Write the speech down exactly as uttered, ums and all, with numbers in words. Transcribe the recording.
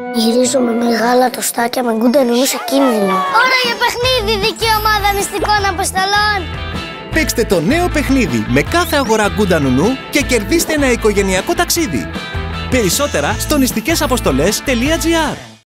Γυρίζω με μεγάλα τοστάκια με Γκούντα Νουνού σε κίνδυνο. Ώρα για παιχνίδι, δική ομάδα μυστικών αποστολών. Παίξτε το νέο παιχνίδι με κάθε αγορά Γκούντα Νουνού και κερδίστε ένα οικογενειακό ταξίδι. Περισσότερα στο νηστικές αποστολές τελεία τζι άρ.